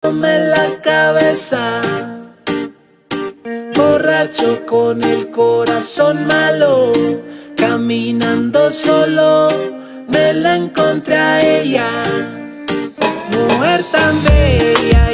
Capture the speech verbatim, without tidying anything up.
en la cabeza, borracho con el corazón malo, caminando solo me la encontré a ella, mujer tan bella